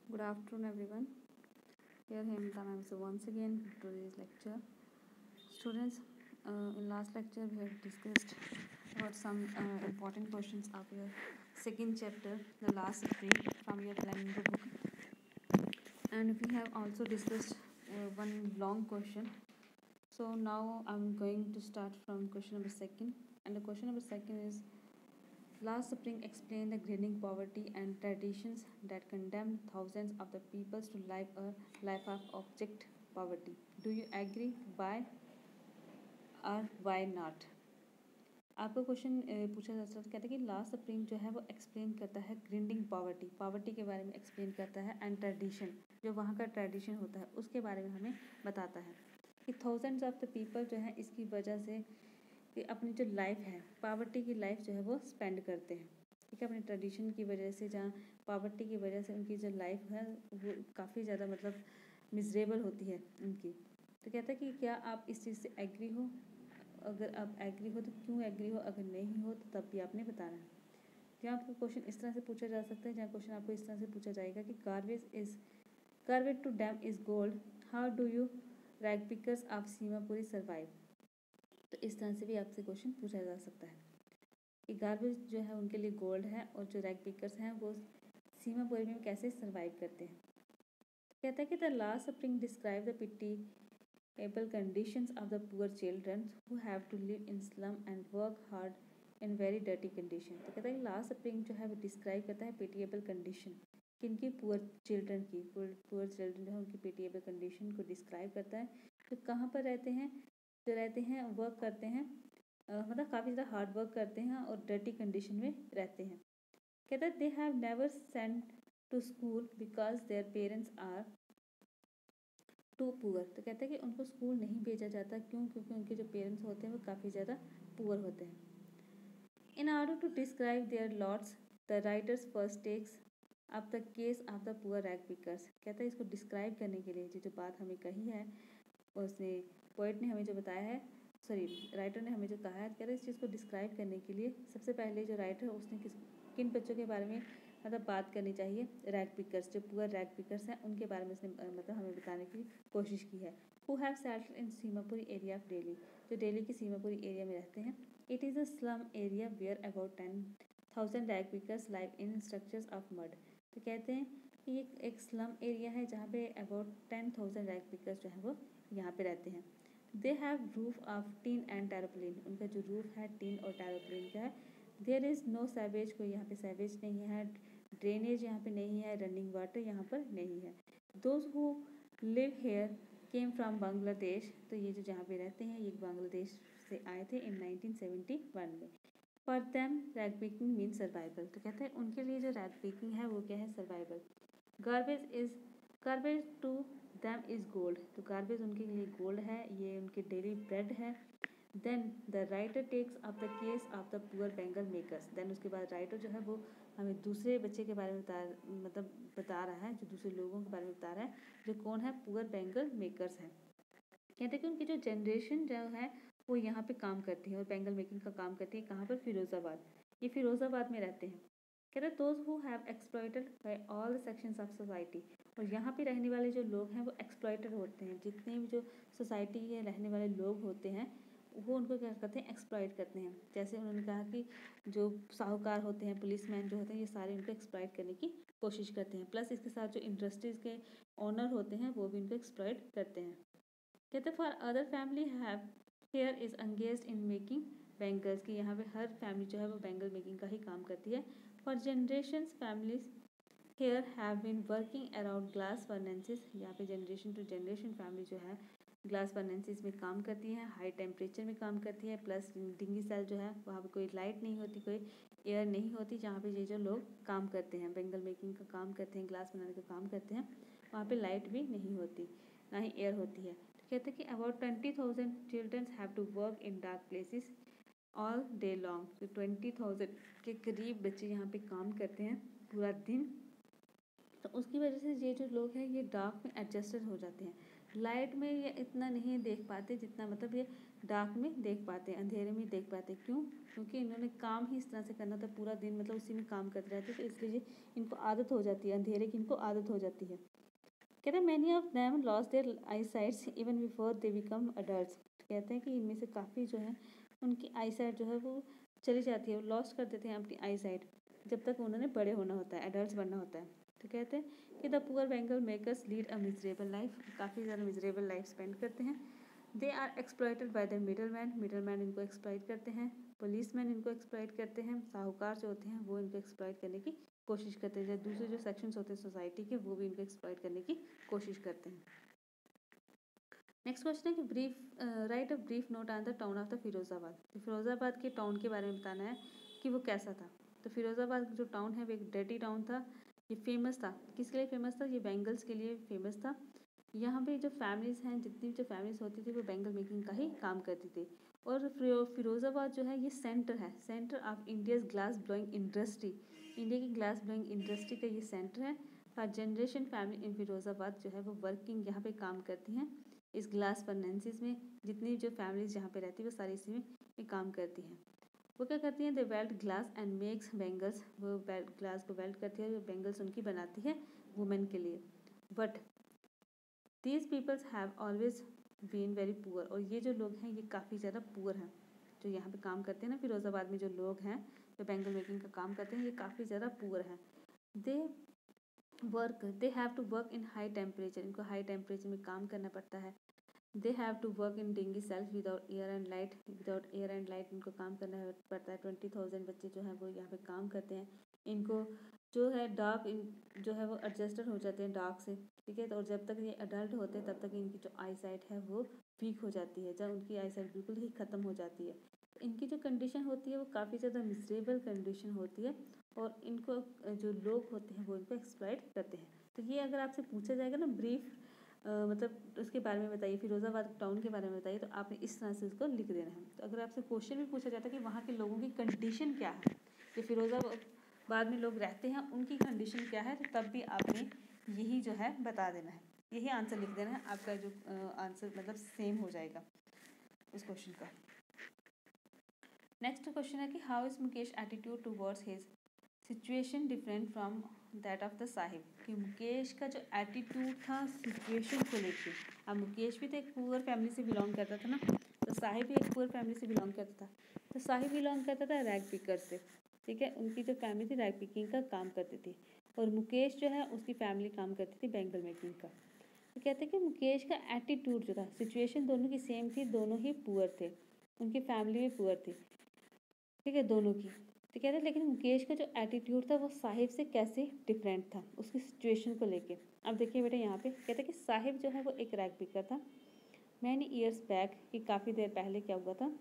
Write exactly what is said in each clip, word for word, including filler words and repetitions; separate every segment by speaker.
Speaker 1: Good afternoon, everyone. Here Hemta ma'am. So once again today's lecture, students. Uh, in last lecture we have discussed about some uh, important questions of your second chapter, the last spring, from your calendar book, and we have also discussed uh, one long question. So now I'm going to start from question number second, and the question number second is: Last spring explained the grinding poverty and traditions that condemn thousands of the peoples to live a life of object poverty. Do you agree? Why और why not? आपको question पूछा जा सकता है, कहते हैं कि last spring जो है वो एक्सप्लेन करता है ग्रिंडिंग पॉवर्टी पॉवर्टी के बारे में एक्सप्लेन करता है, एंड ट्रेडिशन जो वहाँ का ट्रेडिशन होता है उसके बारे में हमें बताता है कि थाउजेंड्स ऑफ द पीपल जो है इसकी वजह से कि अपनी जो लाइफ है पॉवर्टी की लाइफ जो है वो स्पेंड करते हैं, ठीक है, अपने ट्रेडिशन की वजह से, जहाँ पॉवर्टी की वजह से उनकी जो लाइफ है वो काफ़ी ज़्यादा मतलब मिजरेबल होती है उनकी। तो कहता है कि क्या आप इस चीज़ से एग्री हो? अगर आप एग्री हो तो क्यों एग्री हो, अगर नहीं हो तो तब भी आपने बताना है। यहाँ आपको क्वेश्चन इस तरह से पूछा जा सकता है, जहाँ क्वेश्चन आपको इस तरह से पूछा जाएगा कि garbage is garbage to them is gold, how do you rag pickers of Seemapuri survive. तो इस तरह से भी आपसे क्वेश्चन पूछा जा सकता है कि गार्बेज जो है उनके लिए गोल्ड है और जो रैग पिकर्स हैं वो सीमापुरी में कैसे सर्वाइव करते हैं। तो कहता है कि the last spring describe the pitiable able conditions of the poor children who have to live in slum and work hard in very dirty condition। तो कहता है कि लास्ट स्प्रिंग जो है वो डिस्क्राइब करता है पिटिएबल कंडीशन किनकी, पुअर चिल्ड्रन की। पुअर चिल्ड्रन जो है उनकी पिटिएबल कंडीशन को डिस्क्राइब करता है, जो कहाँ पर रहते हैं, जो रहते हैं वर्क करते हैं, मतलब काफ़ी ज़्यादा हार्ड वर्क करते हैं और डर्टी कंडीशन में रहते हैं। कहता है they have never sent to school because their parents are too poor. तो कहते हैं कि उनको स्कूल नहीं भेजा जाता, क्यों? क्योंकि उनके जो पेरेंट्स होते हैं वो काफ़ी ज़्यादा पुअर होते हैं। In order to describe their lots the writers first takes of the case of the poor rag pickers. कहता है इसको डिस्क्राइब करने के लिए जो बात हमें कही है, उसने पोइट ने हमें जो बताया है, सॉरी राइटर ने हमें जो कहा है, कहता है इस चीज़ को डिस्क्राइब करने के लिए सबसे पहले जो राइटर है उसने किस किन बच्चों के बारे में मतलब बात करनी चाहिए, रैग पिकर्स, जो पुअर रैग पिकर्स हैं उनके बारे में उसने मतलब हमें बताने की कोशिश की है। Who have settled in Seemapuri area of Delhi, जो दिल्ली की सीमापुरी एरिया में रहते हैं। It is a slum area where about ten thousand rag pickers live in structures of mud. तो कहते हैं कि ये एक स्लम एरिया है जहाँ पे about ten thousand rag pickers जो है वो यहाँ पे रहते हैं। They have roof of tin and tarpaulin, उनका जो रूफ है टीन और टैरोप्लेन का है। देयर इज़ नो सैवेज, कोई यहाँ पे सैवेज नहीं है। ड्रेनेज यहाँ पे नहीं है, रनिंग वाटर यहाँ पर नहीं है। Those who live here came from Bangladesh, तो ये जो जहाँ पे रहते हैं ये बांग्लादेश से आए थे इन नाइनटीन सेवेंटी वन में। For them rag picking mean survival. तो कहते हैं उनके लिए जो रैग पिकिंग है वो क्या है, survival. Garbage is garbage to them is gold, तो गार्बेज उनके लिए गोल्ड है, ये उनके डेली ब्रेड है। Then the writer takes of the case of the poor bangle makers. Then उसके बाद राइटर जो है वो हमें दूसरे बच्चे के बारे में बता मतलब बता रहा है, जो दूसरे लोगों के बारे में बता रहा है, जो कौन है, पुअर बेंगल मेकर्स हैं। कहते हैं कि उनकी जो जनरेशन जो है वो यहाँ पे काम करती है और बेंगल मेकिंग का काम करती है। कहाँ पर, फिरोज़ाबाद, ये फिरोज़ाबाद में रहते हैं। कहते हैं those who have exploited by all the sections of society, और यहाँ पे रहने वाले जो लोग हैं वो एक्सप्लॉइटेड होते हैं, जितने भी जो सोसाइटी के रहने वाले लोग होते हैं वो उनको क्या करते हैं, एक्सप्लॉइट करते हैं। जैसे उन्होंने कहा कि जो साहूकार होते हैं, पुलिसमैन जो होते हैं, ये सारे उनको एक्सप्लॉइट करने की कोशिश करते हैं। प्लस इसके साथ जो इंडस्ट्रीज़ के ओनर होते हैं वो भी उनको एक्सप्लॉइट करते हैं। कहते for other family have here is engaged in making bangles, की यहाँ पे हर फैमिली जो है वो बैंगल मेकिंग का ही काम करती है। For generations families here have been working around glass furnaces, यहाँ पे जनरेशन टू जनरेशन फैमिली जो है ग्लास फर्नेंसेस में काम करती है, हाई टेम्परेचर में काम करती है। प्लस डिंगी सेल जो है वहाँ पे कोई लाइट नहीं होती, कोई एयर नहीं होती, जहाँ पे ये जो लोग काम करते हैं, बेंगल मेकिंग का काम करते हैं, ग्लास बनाने का काम करते हैं, वहाँ पे लाइट भी नहीं होती, ना ही एयर होती है। तो कहते हैं कि about twenty thousand childrens have to work in dark places all day long. तो ट्वेंटी थाउजेंड के करीब बच्चे यहाँ पे काम करते हैं पूरा दिन। तो उसकी वजह से ये जो लोग हैं ये डार्क में एडजस्टेड हो जाते हैं। लाइट में ये इतना नहीं देख पाते जितना मतलब ये डार्क में देख पाते हैं, अंधेरे में देख पाते हैं। क्यों? क्योंकि इन्होंने काम ही इस तरह से करना था, पूरा दिन मतलब उसी में काम करते रहते, तो इसलिए इनको आदत हो जाती है, अंधेरे की इनको आदत हो जाती है। कहते हैं many of them loss their eye sights even before they become adult. कहते हैं कि इनमें से काफ़ी जो है उनकी आई साइट जो है वो चली जाती है, लॉस्ट कर देते हैं अपनी आई साइट जब तक उन्होंने बड़े होना होता है, एडल्ट बनना होता है। तो कहते हैं कि the poor bangle makers lead a miserable life, काफ़ी ज़्यादा मिजरेबल लाइफ स्पेंड करते हैं। They are exploited by the middle man, middle man इनको एक्सप्लॉइट करते हैं, पुलिस मैन इनको एक्सप्लॉइट करते हैं, साहूकार जो होते हैं वो इनको एक्सप्लॉइट करने की कोशिश करते हैं, जैसे दूसरे जो सेक्शंस होते हैं सोसाइटी के वो भी इनको एक्सप्लॉइट करने की कोशिश करते हैं। नेक्स्ट क्वेश्चन है कि brief write a brief note on the town of the Firozabad. तो फिरोजाबाद के टाउन के बारे में बताना है कि वो कैसा था। तो फिरोजाबाद जो टाउन है वो एक डर्टी टाउन था। ये फेमस था, किसके लिए फेमस था? ये बैंगल्स के लिए फेमस था। यहाँ पे जो फैमिलीज़ हैं, जितनी जो फैमिलीज होती थी वो बैंगल मेकिंग का ही काम करती थी। और फिरोज़ाबाद जो है ये सेंटर है, centre of India's glass blowing industry, India की ग्लास ब्लोइंग इंडस्ट्री का ये सेंटर है। For generation family in Firozabad जो है वो वर्किंग यहाँ पे काम करती हैं इस ग्लास फर्नेंसिस में। जितनी जो फैमिलीज यहाँ पे रहती है वो सारी इसी में काम करती हैं। वो क्या करती हैं? They welt glass and makes bangles, वो ग्लास को वेल्ट करती है, बैंगल्स उनकी बनाती है वुमेन के लिए। But these peoples have always been very poor, और ये जो लोग हैं ये काफ़ी ज़्यादा पुअर हैं। जो यहाँ पे काम करते हैं ना फिरोज़ाबाद में जो लोग हैं जो बैंगल मेकिंग का काम करते हैं ये काफ़ी ज़्यादा पुअर हैं। They work they have to work in high temperature, इनको हाई टेम्परेचर में काम करना पड़ता है। They have to work in dingy self without air and light, without air and light इनको काम करना पड़ता है। ट्वेंटी थाउजेंड बच्चे जो हैं वो यहाँ पे काम करते हैं। इनको जो है डार्क जो है वो एडजस्टर हो जाते हैं डार्क से, ठीक है। तो और जब तक ये अडल्ट होते हैं तब तक इनकी जो आई साइट है वो वीक हो जाती है, जब उनकी आई साइट बिल्कुल ही ख़त्म हो जाती है। इनकी जो कंडीशन होती है वो काफ़ी ज़्यादा मिसरेबल कंडीशन होती है, और इनको जो लोग होते हैं वो इनको एक्सप्लॉइट करते हैं। तो ये अगर आपसे पूछा जाएगा ना ब्रीफ Uh, मतलब उसके बारे में बताइए, फिरोज़ाबाद टाउन के बारे में बताइए, तो आपने इस तरह से उसको लिख देना है। तो अगर आपसे क्वेश्चन भी पूछा जाता है कि वहाँ के लोगों की कंडीशन क्या है, कि फिरोज़ाबाद में लोग रहते हैं उनकी कंडीशन क्या है, तो तब भी आपने यही जो है बता देना है, यही आंसर लिख देना है। आपका जो आंसर मतलब सेम हो जाएगा उस क्वेश्चन का। नेक्स्ट क्वेश्चन है कि how is Mukesh attitude towards his situation different from that of the Saheb, कि मुकेश का जो एटीट्यूड था सिचुएशन को लेके, अब मुकेश भी तो एक पुअर फैमिली से बिलोंग करता था ना, तो साहिब भी एक पुअर फैमिली से बिलोंग करता था। तो साहिब बिलोंग करता था रैग पिकर से, ठीक है, उनकी जो फैमिली थी रैग पिकिंग का काम करती थी, और मुकेश जो है उसकी फैमिली काम करती थी बैंगल मेकिंग का। तो कहते हैं कि मुकेश का एटीट्यूड जो था, सिचुएशन दोनों की सेम थी, दोनों ही पुअर थे, उनकी फैमिली भी पुअर थी, ठीक है, दोनों की। तो कहते हैं लेकिन मुकेश का जो एटीट्यूड था वो साहिब से कैसे डिफरेंट था उसकी सिचुएशन को लेके। अब देखिए बेटा यहाँ पे कहते हैं कि साहिब जो है वो एक रैग पिकर था। मैनी ईयर्स बैक, कि काफ़ी देर पहले क्या हुआ था,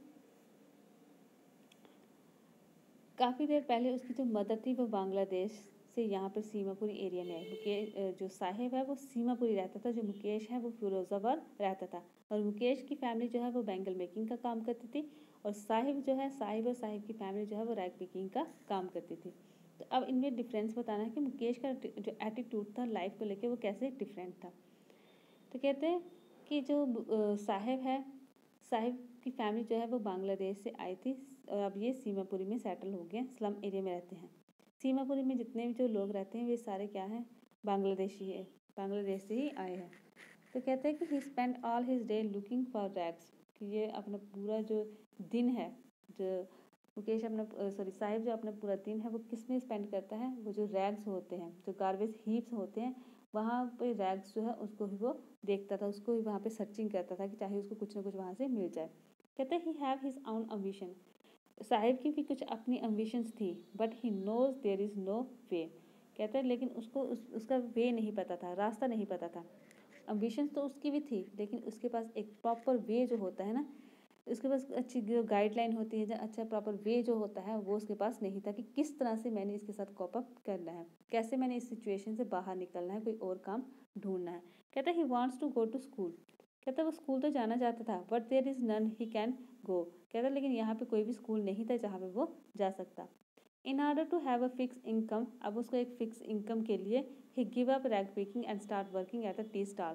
Speaker 1: काफ़ी देर पहले उसकी जो मदर थी वो बांग्लादेश से यहाँ पर सीमापुरी एरिया में आई। मुकेश जो साहिब है वो सीमापुरी रहता था, जो मुकेश है वो फिरोज़ाबाद रहता था, और मुकेश की फैमिली जो है वो बैंगल मेकिंग का काम करती थी, और साहिब जो है साहिब और साहिब की फैमिली जो है वो रैग पिकिंग का काम करती थी। तो अब इनमें डिफरेंस बताना है कि मुकेश का जो एटीट्यूड था लाइफ को लेकर वो कैसे डिफरेंट था। तो कहते हैं कि जो साहिब है, साहिब की फैमिली जो है वो बांग्लादेश से आई थी, और अब ये सीमापुरी में सेटल हो गए, स्लम एरिया में रहते हैं। सीमापुरी में जितने भी जो लोग रहते हैं वे सारे क्या हैं, बांग्लादेशी है, बांग्लादेश से ही आए हैं। तो कहते हैं कि he spend all his day looking for rags, कि ये अपना पूरा जो दिन है, जो मुकेश अपना सॉरी साहिब जो अपना पूरा दिन है वो किस में स्पेंड करता है, वो जो रैग्स होते हैं, जो गार्बेज हीप्स होते हैं, वहाँ पे रैग्स जो है उसको ही वो देखता था, उसको ही वहाँ पे सर्चिंग करता था कि चाहे उसको कुछ ना कुछ वहाँ से मिल जाए। कहते हैं he have his own ambition, Saheb की भी कुछ अपनी अम्बिशंस थी, but he knows there is no way. कहते हैं लेकिन उसको उस, उसका वे नहीं पता था, रास्ता नहीं पता था। अम्बिशंस तो उसकी भी थी, लेकिन उसके पास एक प्रॉपर वे जो होता है ना, उसके पास अच्छी गाइडलाइन होती है, अच्छा प्रॉपर वे जो होता है वो उसके पास नहीं था, कि किस तरह से मैंने इसके साथ कॉप अप करना है, कैसे मैंने इस सिचुएशन से बाहर निकलना है, कोई और काम ढूंढना है। कहता है he wants to go to school, कहता है वो स्कूल तो जाना चाहता था, but there is none he can go, कहता है लेकिन यहाँ पे कोई भी स्कूल नहीं था जहाँ पे वो जा सकता। In order to have a fix income, अब उसको एक फिक्स इनकम के लिए he give up rag picking and start working at a tea stall,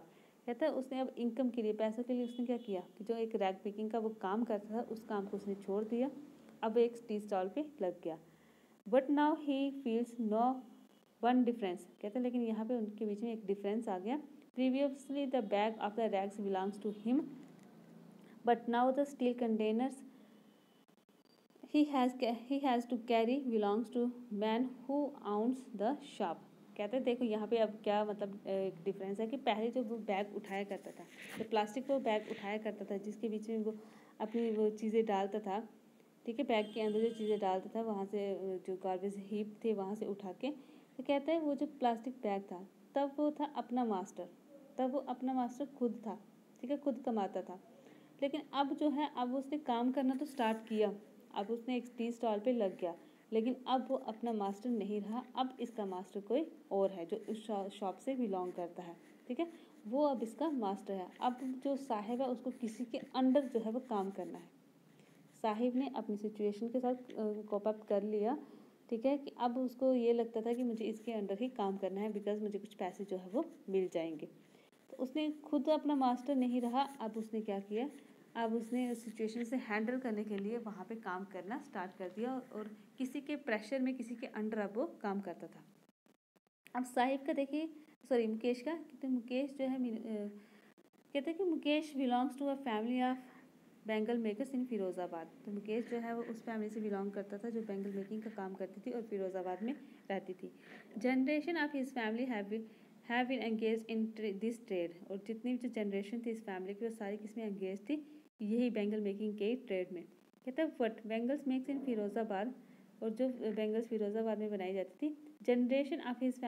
Speaker 1: कहता है उसने अब इनकम के लिए, पैसों के लिए उसने क्या किया कि जो एक रैग पिकिंग का वो काम करता था उस काम को उसने छोड़ दिया, अब एक टी स्टॉल पे लग गया। But now he feels no one difference, कहते हैं लेकिन यहाँ पे उनके बीच में एक डिफरेंस आ गया। Previously the bag of the rags belongs to him but now the steel containers he has he has to carry belongs to man who owns the shop। कहते हैं देखो यहाँ पे अब क्या मतलब एक डिफरेंस है कि पहले जो वो बैग उठाया करता था, तो प्लास्टिक वो बैग उठाया करता था जिसके बीच में वो अपनी वो चीज़ें डालता था, ठीक है, बैग के अंदर जो चीज़ें डालता था वहाँ से जो गार्बेज हीप थे वहाँ से उठा के, तो कहते हैं वो जो प्लास्टिक बैग था तब वो था अपना मास्टर, तब वो अपना मास्टर खुद था, ठीक है, खुद कमाता था। लेकिन अब जो है अब उसने काम करना तो स्टार्ट किया, अब उसने एक टी स्टॉल पे लग गया, लेकिन अब वो अपना मास्टर नहीं रहा, अब इसका मास्टर कोई और है जो उस शॉप से बिलोंग करता है, ठीक है, वो अब इसका मास्टर है। अब जो साहिब है उसको किसी के अंडर जो है वो काम करना है। साहिब ने अपनी सिचुएशन के साथ कोप अप कर लिया, ठीक है, कि अब उसको ये लगता था कि मुझे इसके अंडर ही काम करना है बिकॉज मुझे कुछ पैसे जो है वो मिल जाएंगे। तो उसने खुद अपना मास्टर नहीं रहा, अब उसने क्या किया, अब उसने सिचुएशन से हैंडल करने के लिए वहाँ पे काम करना स्टार्ट कर दिया और किसी के प्रेशर में किसी के अंडर अब वो काम करता था। अब साहिब का देखिए, सॉरी मुकेश का, तो मुकेश जो है कहते हैं कि Mukesh belongs to a family of bangle makers in Firozabad. तो मुकेश जो है वो उस फैमिली से बिलोंग करता था जो बैंगल मेकिंग का काम करती थी और फिरोज़ाबाद में रहती थी। Generation of his family have have been engage in this trade, और जितनी भी जो जनरेशन थी इस फैमिली की वो सारी किसमें एंगेज थी, यही बैंगल मेकिंग के ट्रेड में। कहते हैं what bangles makes in Firozabad, और जो बैंगल्स फिरोज़ाबाद में बनाई जाती थी, generation of his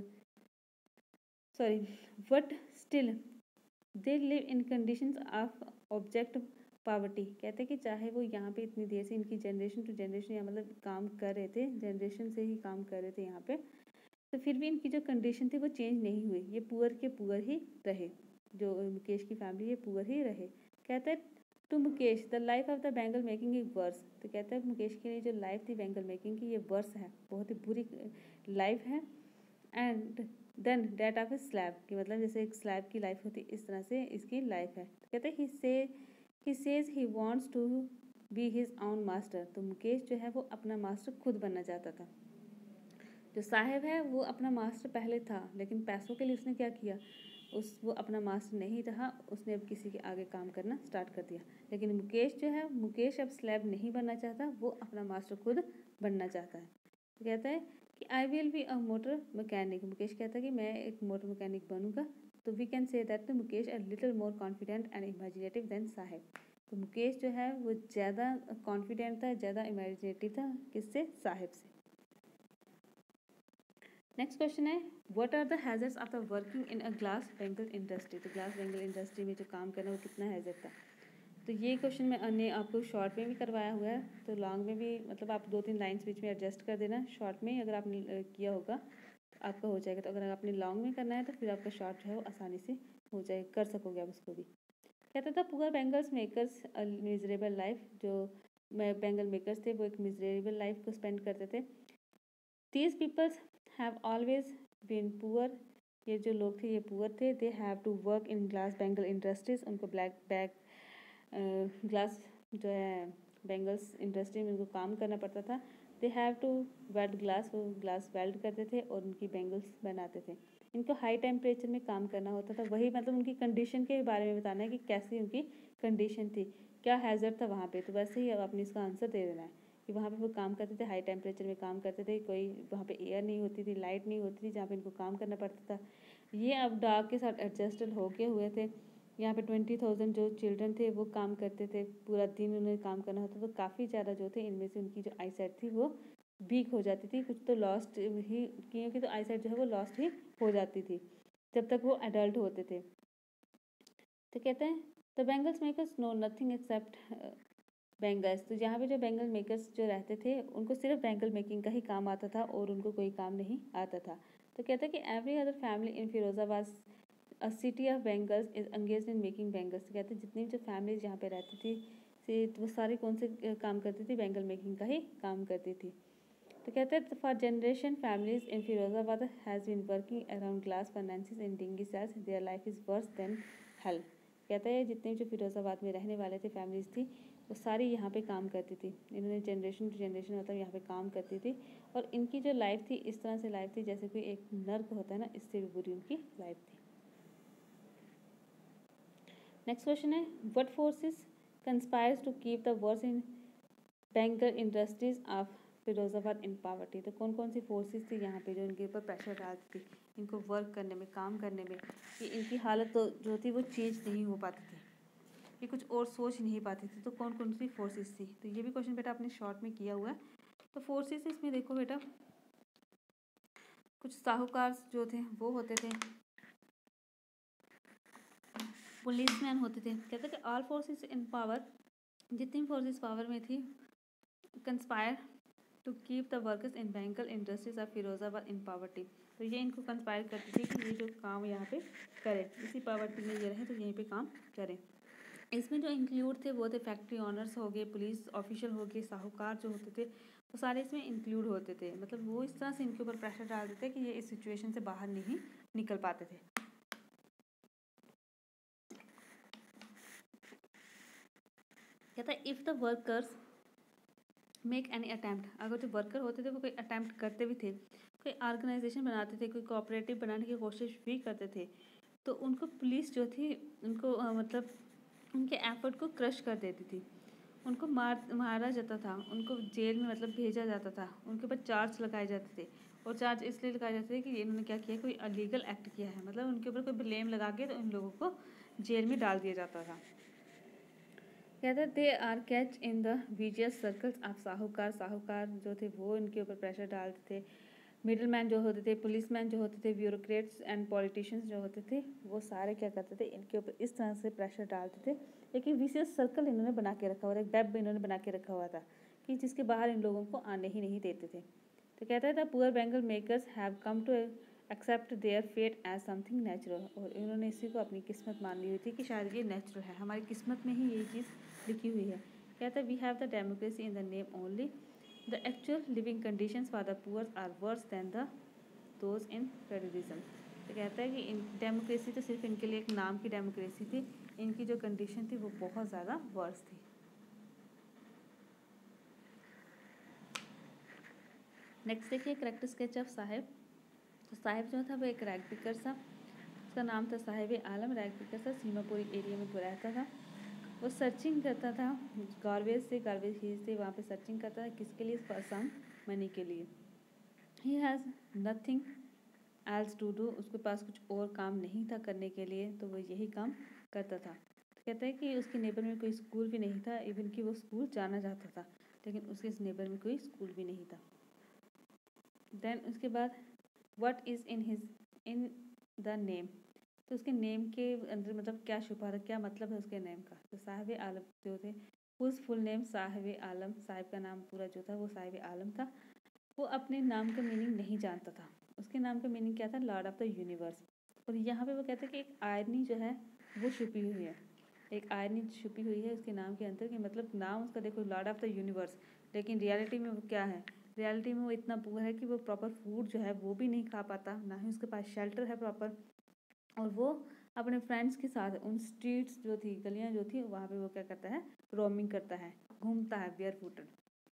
Speaker 1: sorry what still they live in conditions of object poverty. कहते हैं कि चाहे वो यहाँ पे इतनी देर से इनकी जनरेशन टू जनरेशन या मतलब काम कर रहे थे, जनरेशन से ही काम कर रहे थे यहाँ पे, तो फिर भी इनकी जो कंडीशन थी वो चेंज नहीं हुई, ये पुअर के पुअर ही रहे, जो मुकेश की फैमिली ये पुअर ही रहे। कहते हैं to Mukesh the life of the bangle making is worse, तो कहते हैं मुकेश के लिए जो लाइफ थी बैंगल मेकिंग की ये वर्स है, बहुत ही बुरी लाइफ है। And then debt of a slab, कि मतलब जैसे एक स्लैब की लाइफ होती इस तरह से इसकी लाइफ है। तो कहते हैं ही से he says he wants to be his own master, तो मुकेश जो है वो अपना मास्टर खुद बनना चाहता था। जो साहिब है वो अपना मास्टर पहले था, लेकिन पैसों के लिए उसने क्या किया, उस वो अपना मास्टर नहीं रहा, उसने अब किसी के आगे काम करना स्टार्ट कर दिया। लेकिन मुकेश जो है मुकेश अब स्लैब नहीं बनना चाहता, वो अपना मास्टर खुद बनना चाहता है। तो कहता है कि I will be a motor mechanic, Mukesh कहता है कि मैं एक मोटर मैकेनिक बनूंगा। तो we can say that the Mukesh a little more confident and imaginative then Saheb, तो मुकेश जो है वो ज़्यादा कॉन्फिडेंट था, ज़्यादा इमेजिनेटिव था, किससे, साहिब से। नेक्स्ट क्वेश्चन है what are the hazards of the working in a glass bangle industry, तो ग्लास बैंगल इंडस्ट्री में जो काम करना वो कितना हैजर्ड था। तो ये क्वेश्चन मैंने आपको शॉर्ट में भी करवाया हुआ है, तो लॉन्ग में भी मतलब आप दो तीन लाइन्स बीच में एडजस्ट कर देना, शॉर्ट में अगर आपने किया होगा तो आपका हो जाएगा, तो अगर आपने लॉन्ग में करना है तो फिर आपका शॉर्ट जो है वो आसानी से हो जाए, कर सकोगे आप उसको भी। कहता था poor bangles makers miserable life, जो बैंगल मेकर्स थे वो एक मिजरेबल लाइफ को स्पेंड करते थे। These peoples have always been poor, ये जो लोग थे ये पुअर थे। They have to work in glass bangle industries, उनको ब्लैक बैग ग्लास जो है बैंगल्स इंडस्ट्री में उनको काम करना पड़ता था। They have to weld glass, वो ग्लास वेल्ड करते थे और उनकी बैंगल्स बनाते थे। इनको हाई टेम्परेचर में काम करना होता था, वही मतलब उनकी कंडीशन के बारे में बताना है कि कैसी उनकी कंडीशन थी, क्या हैजर्ड था वहाँ पे। तो वैसे ही अब आपने इसका आंसर दे देना है कि वहाँ पे वो काम करते थे, हाई टेम्परेचर में काम करते थे, कोई वहाँ पे एयर नहीं होती थी, लाइट नहीं होती थी जहाँ पे इनको काम करना पड़ता था। ये अब डार्क के साथ एडजस्टेड होके हुए थे। यहाँ पे ट्वेंटी थाउजेंड जो चिल्ड्रन थे वो काम करते थे, पूरा दिन उन्हें काम करना होता था, तो काफ़ी ज़्यादा जो थे इनमें से उनकी जो आई साइट थी वो वीक हो जाती थी, कुछ तो लॉस्ट ही क्योंकि तो आई साइट जो है वो लॉस्ट ही हो जाती थी जब तक वो एडल्ट होते थे। तो कहते हैं the bangles makers know nothing except bangles, तो यहाँ पे जो बैंगल मेकर्स जो रहते थे उनको सिर्फ बैंगल मेकिंग का ही काम आता था और उनको कोई काम नहीं आता था। तो कहते हैं कि every other family in Firozabad a city of bangles is engage in making bangles, तो कहते हैं जितनी भी जो फैमिलीज यहाँ पे रहती थी से वो सारी कौन से काम करती थी, बैंगल मेकिंग का ही काम करती थी। तो कहते हैं for generation families in Firozabad has been working around glass furnaces in dingy cells their life is worse than hell. कहता है जितने जो फिरोजाबाद में रहने वाले थे फैमिलीज थी वो सारी यहाँ पे काम करती थी। इन्होंने जनरेशन टू जनरेशन मतलब यहाँ पे काम करती थी और इनकी जो लाइफ थी इस तरह से लाइफ थी जैसे कोई एक नर्क होता है ना, इससे भी बुरी उनकी लाइफ थी। नेक्स्ट क्वेश्चन है what forces conspires to keep the worse in banker industries of Firozabad in poverty. तो कौन कौन सी फोर्सेस थी यहाँ पे जो इनके ऊपर प्रेशर डालती थी इनको वर्क करने में, काम करने में, कि इनकी हालत तो जो थी वो चेंज नहीं हो पाती थी, ये कुछ और सोच नहीं पाती थी। तो कौन कौन सी फोर्सेस थी, तो ये भी क्वेश्चन बेटा आपने शॉर्ट में किया हुआ है। तो फोर्सेस इसमें देखो बेटा, कुछ साहूकार जो थे वो होते थे, पुलिसमैन होते थे। कहते कि ऑल फोर्सेस इन पावर, जितनी फोर्सेस पावर में थी, conspire to keep the workers in bangle industries of Firozabad in poverty. तो ये इनको कंस्पायर करती थी कि ये जो काम यहाँ पे करें, इसी पावर्टी में ये रहें तो यहीं पे काम करें। इसमें जो इंक्लूड थे वो थे फैक्ट्री ऑनर्स हो गए, पुलिस ऑफिशियल हो गए, साहूकार जो होते थे वो सारे इसमें इंक्लूड होते थे। मतलब वो इस तरह से इनके ऊपर प्रेशर डालते थे कि ये इस सिचुएशन से बाहर नहीं निकल पाते थे। कहता है if the workers make any attempt, अगर जो वर्कर होते थे वो कोई अटैम्प्ट करते भी थे, कोई ऑर्गेनाइजेशन बनाते थे, कोई कोऑपरेटिव बनाने की कोशिश भी करते थे, तो उनको पुलिस जो थी उनको आ, मतलब उनके एफर्ट को क्रश कर देती थी, उनको मार मारा जाता था, उनको जेल में मतलब भेजा जाता था, उनके ऊपर चार्ज लगाए जाते थे। और चार्ज इसलिए लगाए जाते थे कि इन्होंने क्या किया, कोई अलीगल एक्ट किया है, मतलब उनके ऊपर कोई ब्लेम लगा के तो इन लोगों को जेल में डाल दिया जाता था। कहते they are catch in the vicious circles of sahukar, साहूकार जो थे वो इनके ऊपर प्रेशर डालते थे, मिडिल मैन जो होते थे, पुलिसमैन जो होते थे, ब्यूरोक्रेट्स एंड पॉलिटिशियंस जो होते थे वो सारे क्या करते थे, इनके ऊपर इस तरह से प्रेशर डालते थे। एक विशियस सर्कल इन्होंने बना के रखा हुआ, एक वेब इन्होंने बना के रखा हुआ था कि जिसके बाहर इन लोगों को आने ही नहीं देते थे। तो कहता है the poor bangle makers have come to accept their fate as something natural, और इन्होंने इसी को अपनी किस्मत मान ली हुई थी कि शायद ये नेचुरल है, हमारी किस्मत में ही ये चीज़ लिखी हुई है। कहता है we have the democracy in the name only, the actual living conditions for the poor are worse than the those in federalism. तो कहता है कि इन डेमोक्रेसी तो सिर्फ इनके लिए एक नाम की डेमोक्रेसी थी, इनकी जो कंडीशन थी वो बहुत ज़्यादा वर्स थी। नेक्स्ट देखिए करेक्ट स्केच ऑफ साहिब। तो साहिब जो था वो एक रैग पिकर था, उसका नाम था साहिब आलम, रैग पिकर था, सीमापुरी एरिया में रहता था। वो सर्चिंग करता था गार्बेज से, गार्बेज हीज से वहाँ पे सर्चिंग करता था, किसके लिए, फॉर सम मनी के लिए। He has nothing else to do, उसके पास कुछ और काम नहीं था करने के लिए, तो वो यही काम करता था। तो कहता है कि उसके नेबर में कोई स्कूल भी नहीं था, इवन कि वो स्कूल जाना चाहता था लेकिन उसके नेबर में कोई स्कूल भी नहीं था। देन उसके बाद what is in his in the name, तो उसके नेम के अंदर मतलब क्या छुपा था, क्या मतलब है उसके नेम का। तो साहिब आलम जो थे, उस फुल नेम साहिब आलम, साहिब का नाम पूरा जो था वो साहिब आलम था। वो अपने नाम का मीनिंग नहीं जानता था, उसके नाम का मीनिंग क्या था, लॉर्ड ऑफ द यूनिवर्स। और यहाँ पे वो कहते हैं कि एक आयरनी जो है वो छुपी हुई है, एक आयरनी छुपी हुई है उसके नाम के अंदर, कि मतलब नाम उसका देखो लॉर्ड ऑफ द यूनिवर्स, लेकिन रियलिटी में वो क्या है, रियलिटी में वो इतना पुअर है कि वो प्रॉपर फूड जो है वो भी नहीं खा पाता, ना ही उसके पास शेल्टर है प्रॉपर, और वो अपने फ्रेंड्स के साथ उन स्ट्रीट्स जो थी, गलियाँ जो थी वहाँ पे वो क्या करता है, रोमिंग करता है, घूमता है बेयर फुटेड।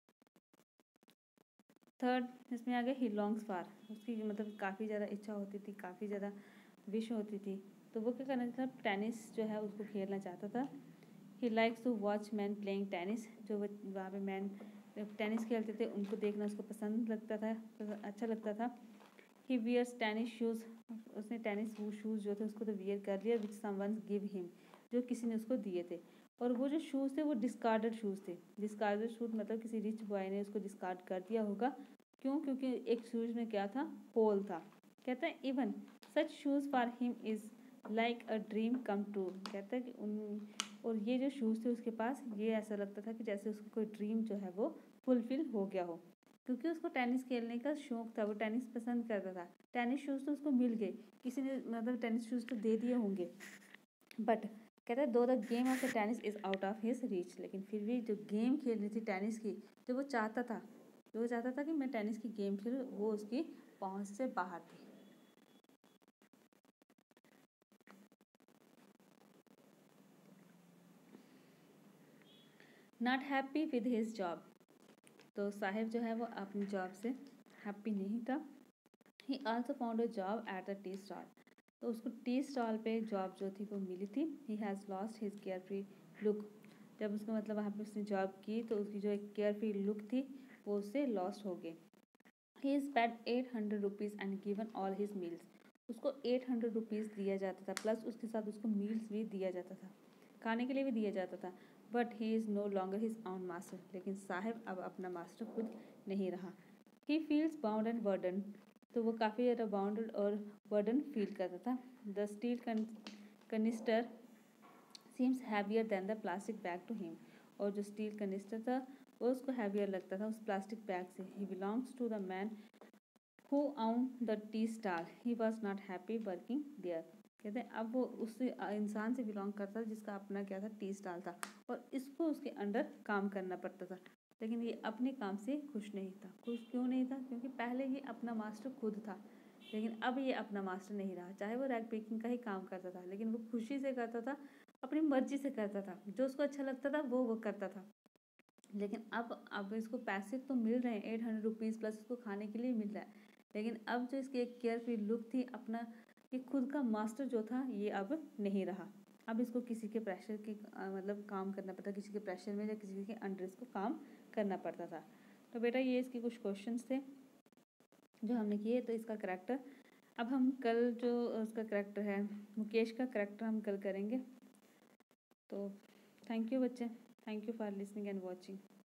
Speaker 1: थर्ड इसमें आ गया ही लॉन्ग्स फार, उसकी मतलब काफ़ी ज़्यादा इच्छा होती थी, काफ़ी ज़्यादा विश होती थी, तो वो क्या करना था, टेनिस जो है उसको खेलना चाहता था। He likes to watch man playing tennis, जो वहाँ पे मैन टेनिस खेलते थे उनको देखना उसको पसंद लगता था, अच्छा लगता था। ही वियर्स टेनिस शूज़, उसने टेनिस शूज़ जो थे उसको तो वियर कर लिया, विच समवन गिव हिम, जो किसी ने उसको दिए थे। और वो जो शूज़ थे वो डिस्कार्डेड शूज़ थे, डिस्कार्डेड शूज़ मतलब किसी रिच बॉय ने उसको डिस्कार्ड कर दिया होगा। क्यों, क्योंकि एक शूज़ में क्या था, होल था। कहता है even such shoes for him is like a dream come true, कहता है कि उन और ये जो शूज़ थे उसके पास, ये ऐसा लगता था कि जैसे उसका कोई ड्रीम जो है वो फुलफिल हो गया हो, क्योंकि उसको टेनिस खेलने का शौक था, वो टेनिस पसंद करता था। टेनिस शूज़ तो उसको मिल गए, किसी ने मतलब टेनिस शूज़ तो दे दिए होंगे, बट कहता है though the game of the tennis is out of his reach, लेकिन फिर भी जो गेम खेलनी थी टेनिस की, जो वो चाहता था वो चाहता था कि मैं टेनिस की गेम खेलूँ, वो उसकी पहुंच से बाहर थी। Not happy with his job, तो साहिब जो है वो अपनी जॉब से हैप्पी नहीं था। He also found a job at the tea stall, तो उसको टी स्टॉल पे जॉब जो थी वो मिली थी। He has lost his care free look, जब उसको मतलब वहाँ पे उसने जॉब की तो उसकी जो एक केयर फ्री लुक थी वो उससे लॉस्ट हो गई। He is paid eight hundred rupees and given all his meals, उसको एट हंड्रेड रुपीज़ दिया जाता था, प्लस उसके साथ उसको मील्स भी दिया जाता था, खाने के लिए भी दिया जाता था। But he is no longer his own master, लेकिन साहिब अब अपना मास्टर खुद नहीं रहा। He feels bound and burden, तो वो काफ़ी ज़्यादा बाउंडेड और बर्डन फील करता था। The steel canister seems heavier than the plastic bag to him, और जो स्टील कनिस्टर था वो उसको हैवियर लगता था उस प्लास्टिक बैग से। He belongs to the man who own the tea stall, he was not happy working there, कहते हैं अब वो उस इंसान से बिलोंग करता था जिसका अपना क्या था, टी स्टाल था, और इसको उसके अंडर काम करना पड़ता था। लेकिन ये अपने काम से खुश नहीं था। खुश क्यों नहीं था? क्योंकि पहले ये अपना मास्टर खुद था, लेकिन अब ये अपना मास्टर नहीं रहा। चाहे वो रैग पिकिंग का ही काम करता था, लेकिन वो खुशी से करता था, अपनी मर्जी से करता था, जो उसको अच्छा लगता था वो वो करता था। लेकिन अब अब इसको पैसे तो मिल रहे हैं, एट हंड्रेड रुपीज़ प्लस उसको खाने के लिए मिल रहा है, लेकिन अब जो इसकी एक केयर फ्री लुक थी, अपना ये खुद का मास्टर जो था ये अब नहीं रहा। अब इसको किसी के प्रेशर के मतलब काम करना पड़ता, किसी के प्रेशर में या किसी के अंडर इसको काम करना पड़ता था। तो बेटा ये इसके कुछ क्वेश्चंस थे जो हमने किए। तो इसका करेक्टर अब हम कल जो उसका करेक्टर है मुकेश का करेक्टर हम कल करेंगे। तो थैंक यू बच्चे, thank you for listening and watching.